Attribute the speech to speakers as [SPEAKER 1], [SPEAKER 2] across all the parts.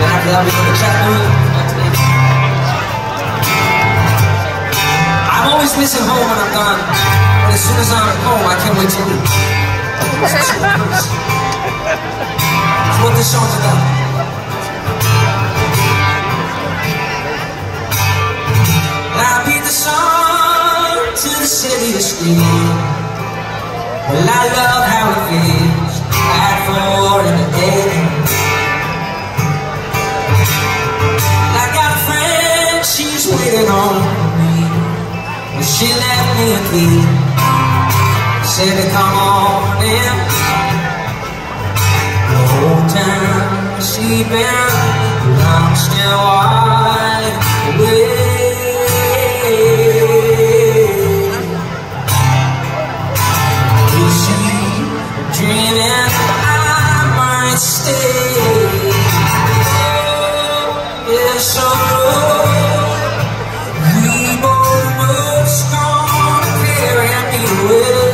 [SPEAKER 1] After that, we're going to chat room. I'm always missing home when I'm gone, but as soon as I'm home, I can't wait to leave. That's what this song's about. I beat the sun to the city to sleep. Well, I love how it feels at 4 in the day. I got a friend, she's waiting on me. Well, she left me a key, said to come on in. The whole time sleeping, but I'm still wide awake. Dreaming I might stay. It's so we both know it's gonna carry me away.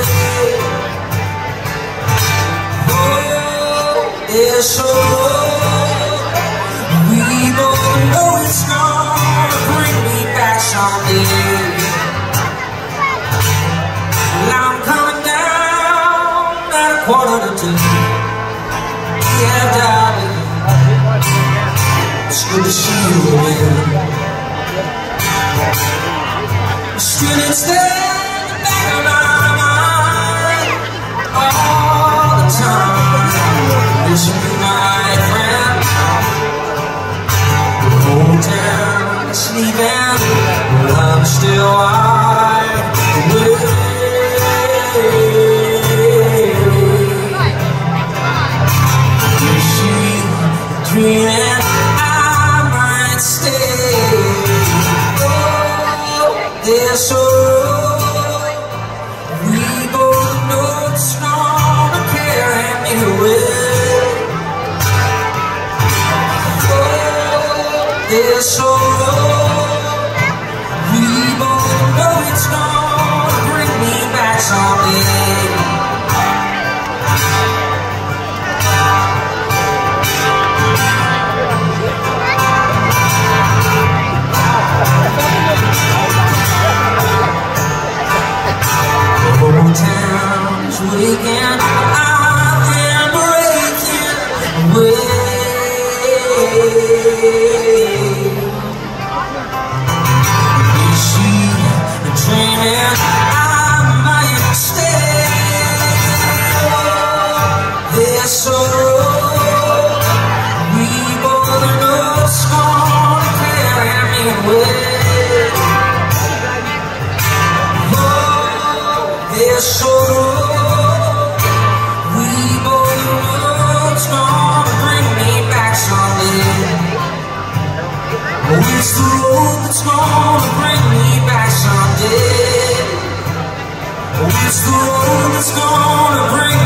[SPEAKER 1] Oh, it's so we both know it's gonna bring me back someday. Well, I'm coming down at 1:45. Yeah, darling, it's good to see you again. Still it's there in the back of my mind all the time. Wishing you my friend. The whole town is sleeping, but I'm still wide awake. Dreaming I might stay. Oh, there's so we both know it's gonna carry me away. Oh, there's so we both know it's gonna bring me back someday. Morgantown's weekend, I am breaking away. Is she dreaming I might stay? There's sorrow, we both know it's gonna carry me away. There's sorrow, we both know it's gonna bring me back someday. Oh, it's the road that's gonna bring me back someday. Oh, it's the road that's gonna bring